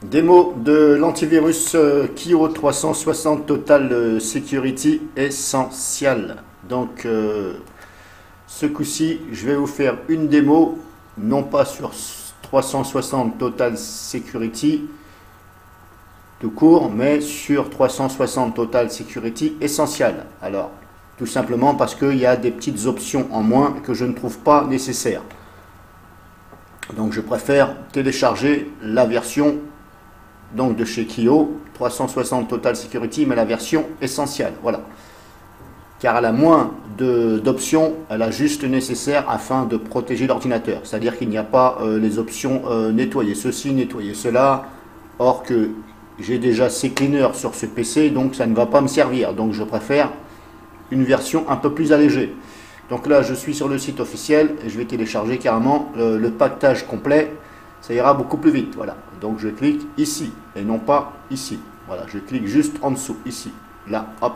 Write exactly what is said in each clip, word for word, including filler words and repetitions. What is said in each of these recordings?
Démo de l'antivirus euh, Kio trois cent soixante Total euh, Security Essential. Donc euh, ce coup-ci, je vais vous faire une démo, non pas sur trois cent soixante Total Security tout court, mais sur trois cent soixante Total Security Essential. Alors, tout simplement parce qu'il y a des petites options en moins que je ne trouve pas nécessaires. Donc je préfère télécharger la version donc de chez Kio trois cent soixante Total Security, mais la version essentielle, voilà, car elle a moins d'options, elle a juste le nécessaire afin de protéger l'ordinateur, c'est à dire qu'il n'y a pas euh, les options euh, nettoyer ceci, nettoyer cela, or que j'ai déjà CCleaner sur ce P C, donc ça ne va pas me servir, donc je préfère une version un peu plus allégée. Donc là je suis sur le site officiel et je vais télécharger carrément le, le pactage complet. Ça ira beaucoup plus vite, voilà. Donc je clique ici et non pas ici. Voilà, je clique juste en dessous, ici, là, hop.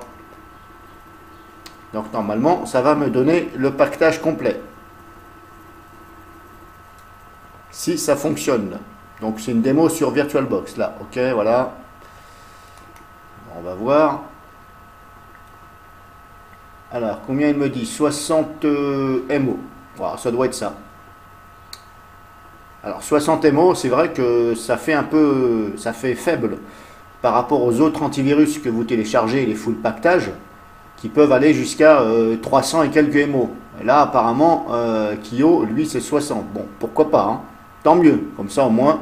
Donc normalement, ça va me donner le pactage complet. Si ça fonctionne. Donc c'est une démo sur VirtualBox, là, ok, voilà. On va voir. Alors, combien il me dit? soixante M O. Voilà, ça doit être ça. Alors soixante M O, c'est vrai que ça fait un peu, ça fait faible par rapport aux autres antivirus que vous téléchargez, les full pactage, qui peuvent aller jusqu'à euh, trois cents et quelques M O. Et là apparemment, euh, Kio, lui c'est soixante. Bon, pourquoi pas, hein. Tant mieux, comme ça au moins.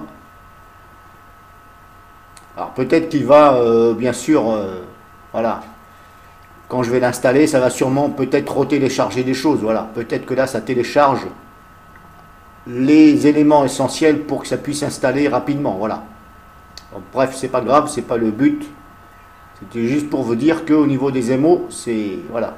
Alors peut-être qu'il va, euh, bien sûr, euh, voilà, quand je vais l'installer, ça va sûrement peut-être retélécharger des choses, voilà. Peut-être que là ça télécharge les éléments essentiels pour que ça puisse s'installer rapidement, voilà. Donc, bref, c'est pas grave, c'est pas le but, c'était juste pour vous dire que au niveau des M O, c'est voilà.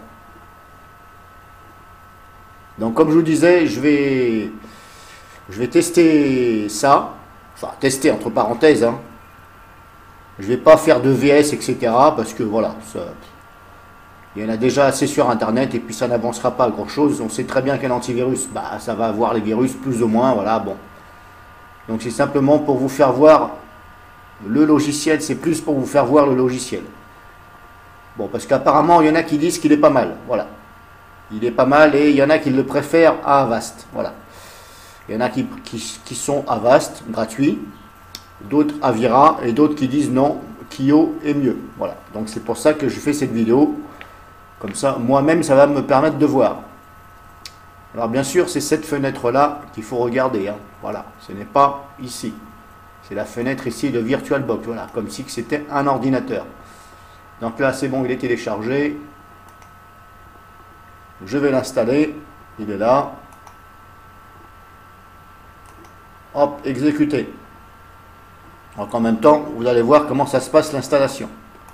Donc comme je vous disais, je vais je vais tester ça, enfin tester entre parenthèses, hein. Je vais pas faire de V S, etc., parce que voilà, ça, il y en a déjà assez sur internet et puis ça n'avancera pas grand chose. On sait très bien qu'un antivirus, bah, ça va avoir les virus plus ou moins, voilà, bon. Donc c'est simplement pour vous faire voir le logiciel, c'est plus pour vous faire voir le logiciel. Bon, parce qu'apparemment il y en a qui disent qu'il est pas mal, voilà. Il est pas mal et il y en a qui le préfèrent à Avast, voilà. Il y en a qui, qui, qui sont Avast, gratuit, d'autres Avira et d'autres qui disent non, Kio est mieux, voilà. Donc c'est pour ça que je fais cette vidéo. Comme ça, moi-même, ça va me permettre de voir. Alors, bien sûr, c'est cette fenêtre-là qu'il faut regarder, hein. Voilà, ce n'est pas ici. C'est la fenêtre ici de VirtualBox. Voilà, comme si c'était un ordinateur. Donc là, c'est bon, il est téléchargé. Je vais l'installer. Il est là. Hop, exécuter. Donc, en même temps, vous allez voir comment ça se passe l'installation.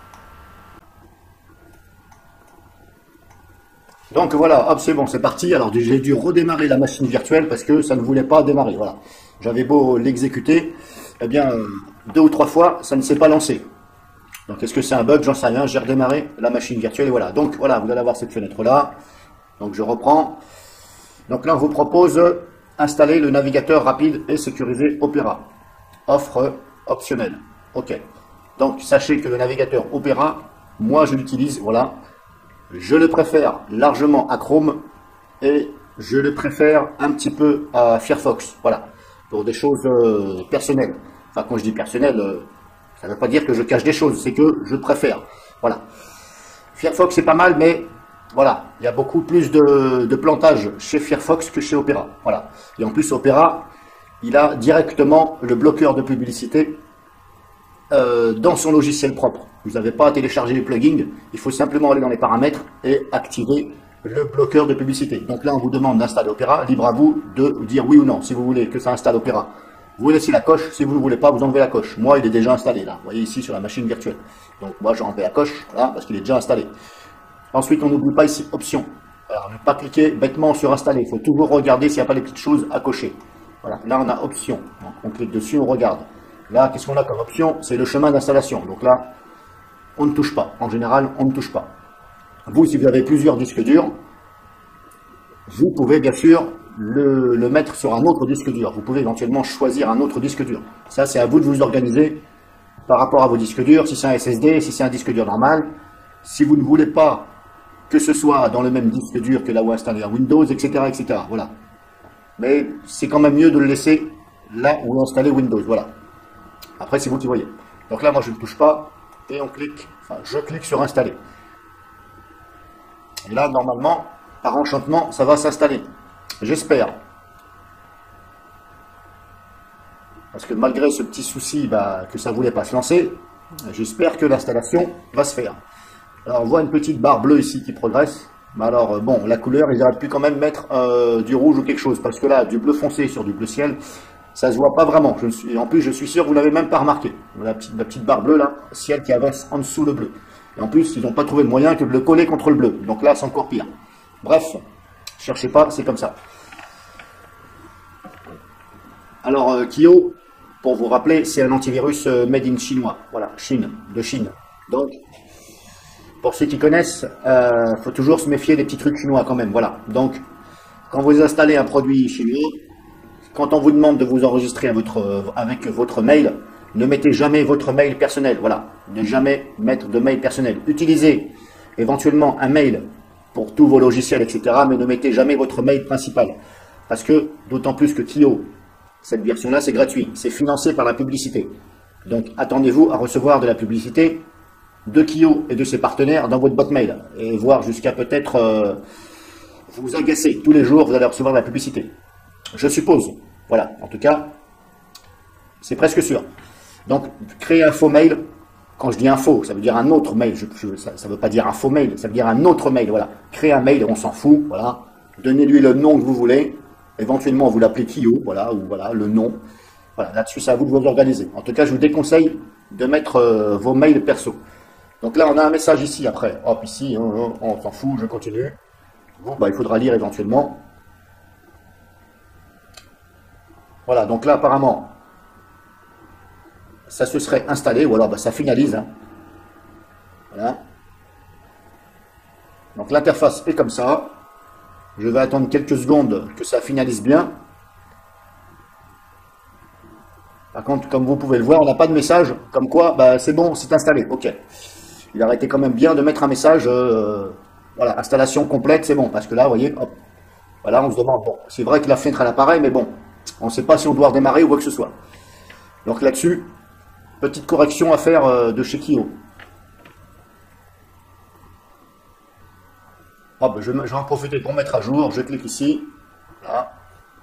Donc voilà, hop, c'est bon, c'est parti. Alors j'ai dû redémarrer la machine virtuelle parce que ça ne voulait pas démarrer. Voilà, j'avais beau l'exécuter, eh bien euh, deux ou trois fois, ça ne s'est pas lancé. Donc est-ce que c'est un bug? J'en sais rien. J'ai redémarré la machine virtuelle et voilà. Donc voilà, vous allez avoir cette fenêtre là. Donc je reprends. Donc là, on vous propose installer le navigateur rapide et sécurisé Opera. Offre optionnelle. Ok. Donc sachez que le navigateur Opera, moi je l'utilise. Voilà. Je le préfère largement à Chrome et je le préfère un petit peu à Firefox, voilà, pour des choses euh, personnelles. Enfin, quand je dis personnel, euh, ça ne veut pas dire que je cache des choses, c'est que je préfère, voilà. Firefox c'est pas mal, mais voilà, il y a beaucoup plus de, de plantage chez Firefox que chez Opera, voilà. Et en plus, Opera, il a directement le bloqueur de publicité Euh, dans son logiciel propre. Vous n'avez pas à télécharger les plugins, il faut simplement aller dans les paramètres et activer le bloqueur de publicité. Donc là, on vous demande d'installer Opera, libre à vous de dire oui ou non, si vous voulez que ça installe Opera. Vous laissez la coche, si vous ne voulez pas, vous enlevez la coche. Moi, il est déjà installé là, vous voyez ici sur la machine virtuelle. Donc moi, j'ai enlevé la coche, voilà, parce qu'il est déjà installé. Ensuite, on n'oublie pas ici, options. Alors, ne pas cliquer bêtement sur installer, il faut toujours regarder s'il n'y a pas les petites choses à cocher. Voilà, là, on a options. Donc, on clique dessus, on regarde. Là, qu'est-ce qu'on a comme option? C'est le chemin d'installation. Donc là, on ne touche pas. En général, on ne touche pas. Vous, si vous avez plusieurs disques durs, vous pouvez bien sûr le, le mettre sur un autre disque dur. Vous pouvez éventuellement choisir un autre disque dur. Ça, c'est à vous de vous organiser par rapport à vos disques durs, si c'est un S S D, si c'est un disque dur normal. Si vous ne voulez pas que ce soit dans le même disque dur que là où installer un Windows, et cetera, et cetera. Voilà. Mais c'est quand même mieux de le laisser là où installer Windows. Voilà. Après, c'est vous qui voyez. Donc là, moi, je ne touche pas et on clique. Enfin, je clique sur installer. Et là, normalement, par enchantement, ça va s'installer. J'espère. Parce que malgré ce petit souci bah, que ça ne voulait pas se lancer, j'espère que l'installation va se faire. Alors on voit une petite barre bleue ici qui progresse. Mais alors bon, la couleur, ils auraient pu quand même mettre euh, du rouge ou quelque chose. Parce que là, du bleu foncé sur du bleu ciel, ça se voit pas vraiment. Je suis, en plus, je suis sûr que vous l'avez même pas remarqué. La petite, la petite barre bleue là, ciel qui avance en dessous le bleu. Et en plus, ils n'ont pas trouvé le moyen que de le coller contre le bleu. Donc là, c'est encore pire. Bref, cherchez pas, c'est comme ça. Alors euh, Kio, pour vous rappeler, c'est un antivirus euh, made in chinois. Voilà, Chine, de Chine. Donc, pour ceux qui connaissent, il euh, faut toujours se méfier des petits trucs chinois quand même. Voilà. Donc, quand vous installez un produit chinois, quand on vous demande de vous enregistrer à votre, avec votre mail, ne mettez jamais votre mail personnel. Voilà. Ne jamais mettre de mail personnel. Utilisez éventuellement un mail pour tous vos logiciels, et cetera. Mais ne mettez jamais votre mail principal. Parce que, d'autant plus que Kio, cette version-là, c'est gratuit. C'est financé par la publicité. Donc, attendez-vous à recevoir de la publicité de Kio et de ses partenaires dans votre boîte mail. Et voir jusqu'à peut-être euh, vous agacer. Tous les jours, vous allez recevoir de la publicité. Je suppose. Voilà. En tout cas, c'est presque sûr. Donc, créer un faux mail. Quand je dis un faux, ça veut dire un autre mail. Je, je, ça ne veut pas dire un faux mail. Ça veut dire un autre mail. Voilà. Créer un mail, on s'en fout. Voilà. Donnez-lui le nom que vous voulez. Éventuellement, vous l'appelez Kio. Voilà. Ou voilà, le nom. Voilà. Là-dessus, c'est à vous de vous organiser. En tout cas, je vous déconseille de mettre euh, vos mails perso. Donc là, on a un message ici après. Hop, ici, on, on s'en fout, je continue. Bon, bah, il faudra lire éventuellement. Voilà, donc là, apparemment, ça se serait installé, ou alors bah, ça finalise. Hein. Voilà. Donc l'interface est comme ça. Je vais attendre quelques secondes que ça finalise bien. Par contre, comme vous pouvez le voir, on n'a pas de message. Comme quoi, bah, c'est bon, c'est installé. Ok. Il aurait été quand même bien de mettre un message, euh, voilà, installation complète, c'est bon. Parce que là, vous voyez, hop, voilà, on se demande, bon, c'est vrai que la fenêtre, elle apparaît, mais bon, on ne sait pas si on doit redémarrer ou quoi que ce soit. Donc là-dessus, petite correction à faire euh, de chez Kio. Hop, je, je vais en profiter pour mettre à jour, je clique ici, là.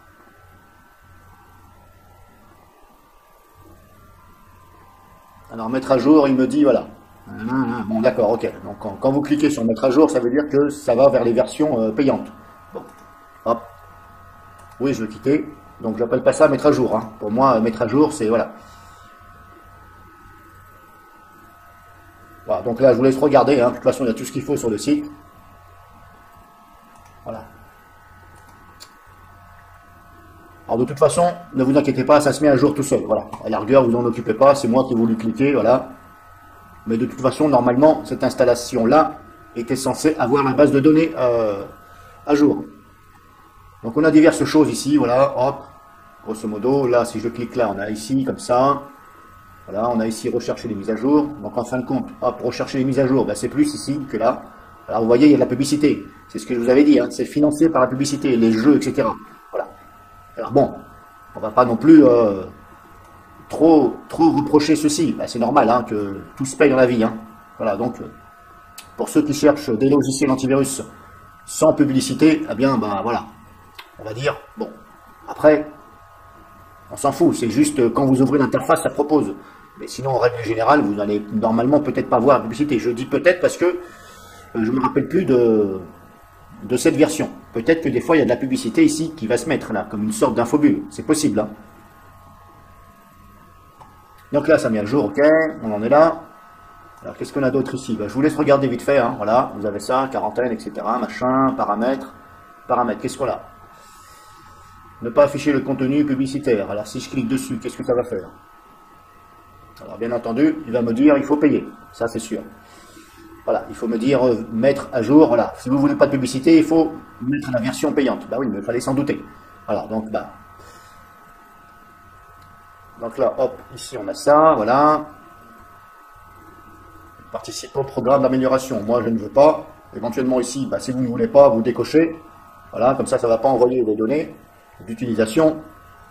Alors, mettre à jour, il me dit, voilà. Bon, d'accord, ok. Donc, quand, quand vous cliquez sur mettre à jour, ça veut dire que ça va vers les versions euh, payantes. Bon, hop. Oui, je vais quitter. Donc, j'appelle pas ça mettre à jour. Hein. Pour moi, mettre à jour, c'est voilà. Voilà. Donc là, je vous laisse regarder. Hein. De toute façon, il y a tout ce qu'il faut sur le site. Voilà. Alors, de toute façon, ne vous inquiétez pas, ça se met à jour tout seul. Voilà. À la rigueur, vous n'en occupez pas. C'est moi qui ai voulu cliquer. Voilà. Mais de toute façon, normalement, cette installation-là était censée avoir la base de données euh, à jour. Donc, on a diverses choses ici, voilà, hop, grosso modo. Là, si je clique là, on a ici, comme ça. Voilà, on a ici rechercher les mises à jour. Donc, en fin de compte, hop, rechercher les mises à jour, ben, c'est plus ici que là. Alors, vous voyez, il y a de la publicité. C'est ce que je vous avais dit, hein, c'est financé par la publicité, les jeux, et cetera. Voilà. Alors, bon, on va pas non plus... Euh, Trop, trop reprocher ceci, ben, c'est normal hein, que tout se paye dans la vie. Hein. Voilà, donc pour ceux qui cherchent des logiciels antivirus sans publicité, eh bien, ben voilà, on va dire, bon, après, on s'en fout, c'est juste quand vous ouvrez l'interface, ça propose. Mais sinon, en règle générale, vous n'allez normalement peut-être pas voir la publicité. Je dis peut-être parce que euh, je ne me rappelle plus de, de cette version. Peut-être que des fois, il y a de la publicité ici qui va se mettre là, comme une sorte d'infobulle. C'est possible, hein. Donc là, ça met à jour, ok, on en est là. Alors, qu'est-ce qu'on a d'autre ici? Ben, je vous laisse regarder vite fait, hein. Voilà, vous avez ça, quarantaine, et cetera, machin, paramètres, paramètres, qu'est-ce qu'on a? Ne pas afficher le contenu publicitaire. Alors, si je clique dessus, qu'est-ce que ça va faire? Alors, bien entendu, il va me dire, il faut payer, ça c'est sûr. Voilà, il faut me dire euh, mettre à jour. Voilà, si vous voulez pas de publicité, il faut mettre la version payante. Bah oui, mais il fallait s'en douter. Voilà, donc bah. Donc là, hop, ici on a ça, voilà. Participe au programme d'amélioration. Moi, je ne veux pas. Éventuellement ici, bah, si vous ne voulez pas, vous décochez. Voilà, comme ça, ça ne va pas envoyer vos données d'utilisation.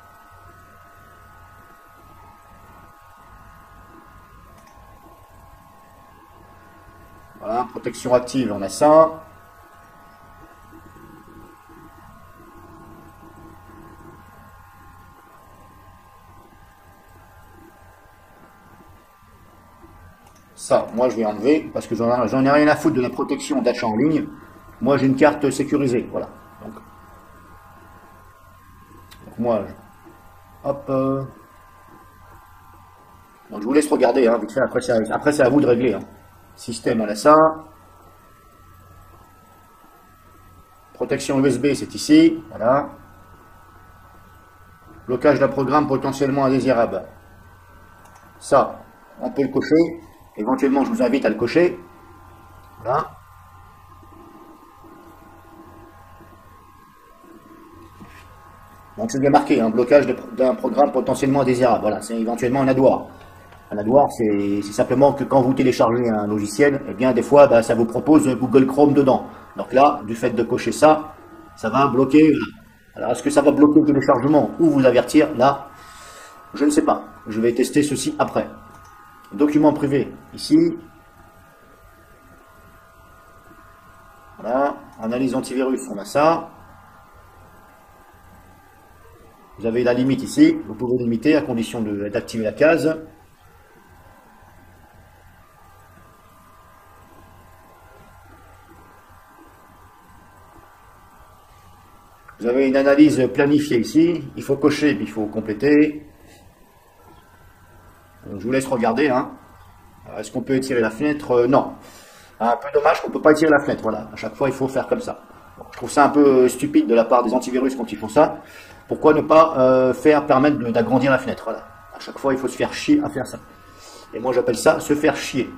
Voilà, protection active, on a ça. Ça, moi je vais enlever parce que j'en ai rien à foutre de la protection d'achat en ligne. Moi j'ai une carte sécurisée, voilà. Donc, donc moi, je, hop. Euh, donc je vous laisse regarder, hein, vite fait. Après c'est à, à vous de régler. Hein. Système, on a ça. Protection U S B, c'est ici, voilà. Blocage d'un programme potentiellement indésirable. Ça, on peut le cocher. Éventuellement, je vous invite à le cocher. Voilà. Donc c'est bien marqué, un blocage d'un programme potentiellement indésirable. Voilà, c'est éventuellement un adware. Un adware, c'est simplement que quand vous téléchargez un logiciel, eh bien des fois, bah, ça vous propose Google Chrome dedans. Donc là, du fait de cocher ça, ça va bloquer. Alors est-ce que ça va bloquer le téléchargement ou vous avertir? Là, je ne sais pas. Je vais tester ceci après. Document privé, ici. Voilà, analyse antivirus, on a ça. Vous avez la limite ici, vous pouvez limiter à condition d'activer la case. Vous avez une analyse planifiée ici, il faut cocher, puis il faut compléter. Je vous laisse regarder. Hein. Est-ce qu'on peut étirer la fenêtre? euh, Non. Un peu dommage qu'on ne peut pas étirer la fenêtre. Voilà. À chaque fois, il faut faire comme ça. Bon, je trouve ça un peu stupide de la part des antivirus quand ils font ça. Pourquoi ne pas euh, faire permettre d'agrandir la fenêtre? Voilà. À chaque fois, il faut se faire chier à faire ça. Et moi, j'appelle ça se faire chier.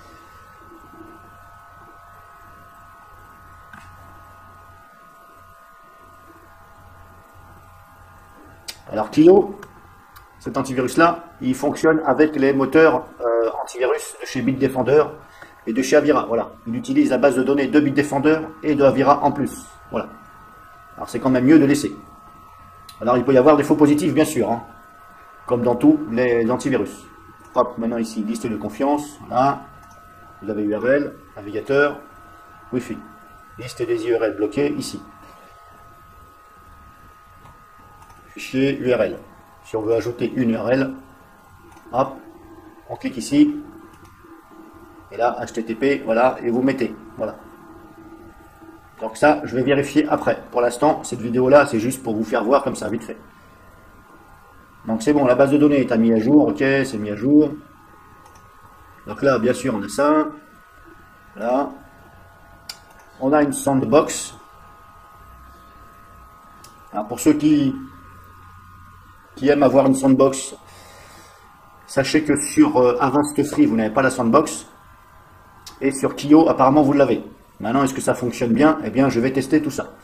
Alors, Clio, cet antivirus-là, il fonctionne avec les moteurs euh, antivirus de chez Bitdefender et de chez Avira. Voilà. Il utilise la base de données de Bitdefender et de Avira en plus. Voilà. Alors, c'est quand même mieux de laisser. Alors, il peut y avoir des faux positifs, bien sûr, hein, comme dans tous les antivirus. Hop, maintenant ici, liste de confiance. Voilà. Vous avez U R L, navigateur, Wi-Fi. Liste des U R L bloquées, ici. Fichier U R L. Si on veut ajouter une U R L, hop, on clique ici. Et là, H T T P, voilà, et vous mettez. Voilà. Donc ça, je vais vérifier après. Pour l'instant, cette vidéo-là, c'est juste pour vous faire voir comme ça, vite fait. Donc c'est bon, la base de données est mise à jour. Ok, c'est mis à jour. Donc là, bien sûr, on a ça. Voilà. On a une sandbox. Alors pour ceux qui, qui aiment avoir une sandbox, sachez que sur euh, Avast Free, vous n'avez pas la sandbox. Et sur Clio, apparemment, vous l'avez. Maintenant, est-ce que ça fonctionne bien? Eh bien, je vais tester tout ça.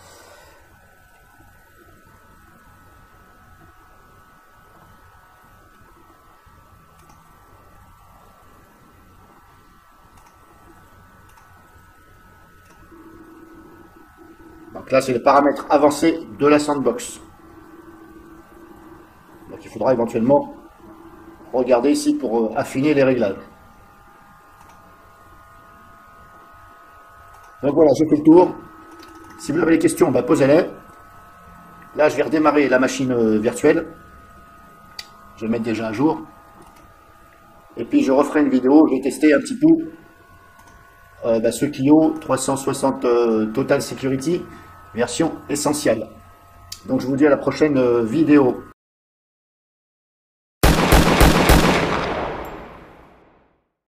Donc là, c'est le paramètre avancé de la sandbox. Donc il faudra éventuellement regarder ici pour euh, affiner les réglages. Donc voilà, j'ai fait le tour. Si vous avez des questions, bah, posez-les. Là, je vais redémarrer la machine euh, virtuelle. Je vais le mettre déjà à jour. Et puis, je referai une vidéo. Je vais tester un petit peu euh, bah, ce Clio trois cent soixante euh, Total Security, version essentielle. Donc, je vous dis à la prochaine euh, vidéo.